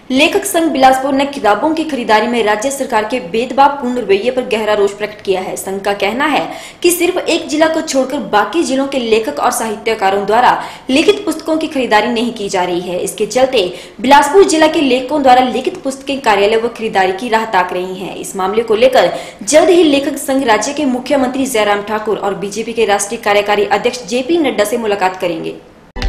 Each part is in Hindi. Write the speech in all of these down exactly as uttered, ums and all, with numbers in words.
लेखक संघ बिलासपुर ने किताबों की खरीदारी में राज्य सरकार के भेदभावपूर्ण रवैये पर गहरा रोष प्रकट किया है। संघ का कहना है कि सिर्फ एक जिला को छोड़कर बाकी जिलों के लेखक और साहित्यकारों द्वारा लिखित पुस्तकों की खरीदारी नहीं की जा रही है। इसके चलते बिलासपुर जिला के लेखकों द्वारा लिखित पुस्तकें कार्यालय व खरीदारी की राह ताक रही हैं। इस मामले को लेकर जल्द ही लेखक संघ राज्य के मुख्यमंत्री जयराम ठाकुर और बीजेपी के राष्ट्रीय कार्यकारी अध्यक्ष जेपी नड्डा से मुलाकात करेंगे।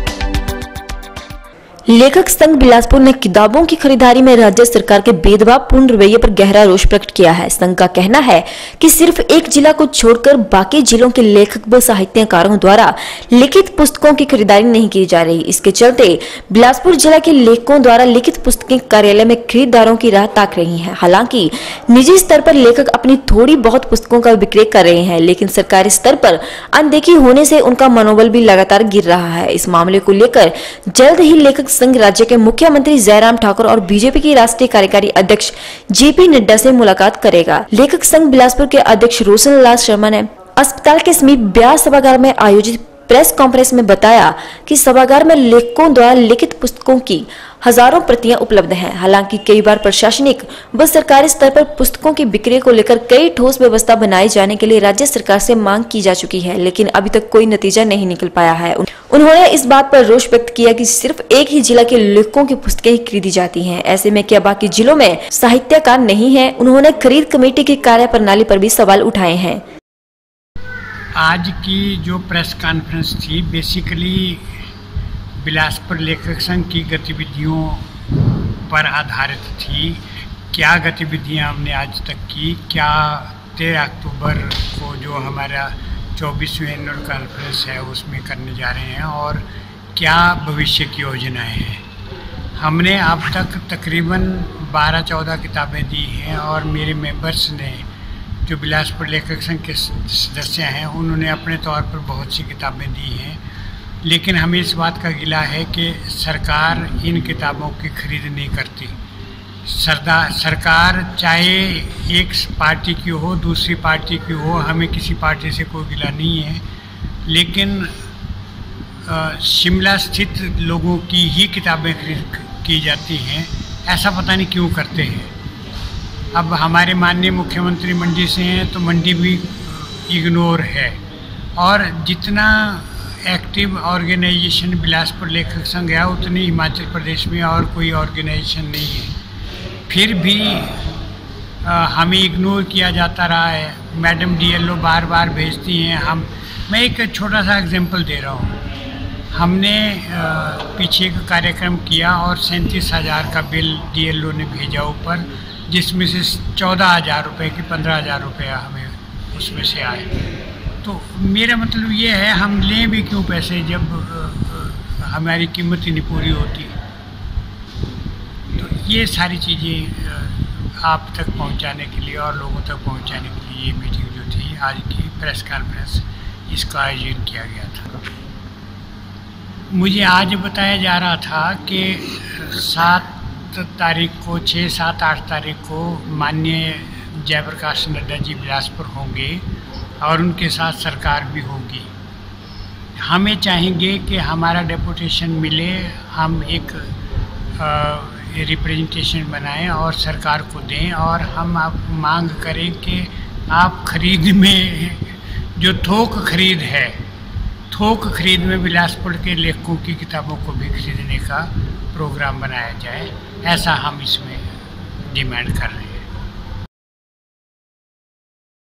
लेखक संघ बिलासपुर ने किताबों की खरीदारी में राज्य सरकार के भेदभावपूर्ण रवैये पर गहरा रोष प्रकट किया है। संघ का कहना है कि सिर्फ एक जिला को छोड़कर बाकी जिलों के लेखक व साहित्यकारों द्वारा लिखित पुस्तकों की खरीदारी नहीं की जा रही। इसके चलते बिलासपुर जिला के लेखकों द्वारा लिखित पुस्तकें कार्यालय में खरीदारों की राह ताक रही है। हालांकि निजी स्तर पर लेखक अपनी थोड़ी बहुत पुस्तकों का विक्रय कर रहे हैं, लेकिन सरकारी स्तर पर अनदेखी होने से उनका मनोबल भी लगातार गिर रहा है। इस मामले को लेकर जल्द ही लेखक संघ राज्य के मुख्यमंत्री जयराम ठाकुर और बीजेपी के राष्ट्रीय कार्यकारी अध्यक्ष जेपी नड्डा से मुलाकात करेगा। लेखक संघ बिलासपुर के अध्यक्ष रोशन लाल शर्मा ने अस्पताल के समीप ब्यास सभागार में आयोजित प्रेस कॉन्फ्रेंस में बताया कि सभागार में लेखकों द्वारा लिखित पुस्तकों की हजारों प्रतियां उपलब्ध हैं। हालांकि कई बार प्रशासनिक व सरकारी स्तर पर पुस्तकों की बिक्री को लेकर कई ठोस व्यवस्था बनाए जाने के लिए राज्य सरकार से मांग की जा चुकी है, लेकिन अभी तक कोई नतीजा नहीं निकल पाया है। उन्होंने इस बात पर रोष व्यक्त किया कि सिर्फ एक ही जिला के लेखकों की पुस्तकें ही खरीदी जाती हैं। ऐसे में क्या बाकी जिलों में साहित्यकार नहीं है? उन्होंने खरीद कमेटी की कार्य प्रणाली पर भी सवाल उठाए हैं। आज की जो प्रेस कॉन्फ्रेंस थी बेसिकली बिलासपुर लेखक संघ की गतिविधियों पर आधारित थी। क्या गतिविधियां हमने आज तक की, क्या तेरह अक्टूबर को जो हमारा चौबीसवीं एनुअल कॉन्फ्रेंस है उसमें करने जा रहे हैं और क्या भविष्य की योजनाएं हैं। हमने अब तक तकरीबन बारह चौदह किताबें दी हैं और मेरे मेंबर्स ने जो बिलासपुर लेखक संघ के सदस्य हैं उन्होंने अपने तौर पर बहुत सी किताबें दी हैं, लेकिन हमें इस बात का गिला है कि सरकार इन किताबों की खरीद नहीं करती। सरदार सरकार चाहे एक पार्टी की हो दूसरी पार्टी की हो, हमें किसी पार्टी से कोई गिला नहीं है, लेकिन आ, शिमला स्थित लोगों की ही किताबें खरीद की जाती हैं। ऐसा पता नहीं क्यों करते हैं। अब हमारे माननीय मुख्यमंत्री मंडी से हैं तो मंडी भी इग्नोर है, और जितना एक्टिव ऑर्गेनाइजेशन बिलासपुर लेखक संघ है उतनी हिमाचल प्रदेश में और कोई ऑर्गेनाइजेशन नहीं है। फिर भी आ, हमें इग्नोर किया जाता रहा है। मैडम डीएलओ बार बार भेजती हैं। हम मैं एक छोटा सा एग्जांपल दे रहा हूँ। हमने आ, पीछे एक कार्यक्रम किया और सैंतीस हज़ार का बिल डीएलओ ने भेजा ऊपर, जिसमें से चौदह हज़ार रुपये की पंद्रह हज़ार रुपया हमें उसमें से आए। तो मेरा मतलब ये है, हम लें भी क्यों पैसे जब हमारी कीमत ही नहीं पूरी होती। तो ये सारी चीज़ें आप तक पहुंचाने के लिए और लोगों तक पहुंचाने के लिए ये मीटिंग जो थी आज की प्रेस कॉन्फ्रेंस, इसका आयोजन किया गया था। मुझे आज बताया जा रहा था कि सात तारीख को छः सात आठ तारीख को माननीय जयप्रकाश नड्डा जी बिलासपुर होंगे और उनके साथ सरकार भी होगी। हमें चाहेंगे कि हमारा डेपुटेशन मिले, हम एक रिप्रेजेंटेशन बनाएं और सरकार को दें, और हम आप मांग करें कि आप खरीद में जो थोक खरीद है, थोक खरीद में बिलासपुर के लेखकों की किताबों को भी खरीदने का प्रोग्राम बनाया जाए। ऐसा हम इसमें डिमांड कर रहे हैं।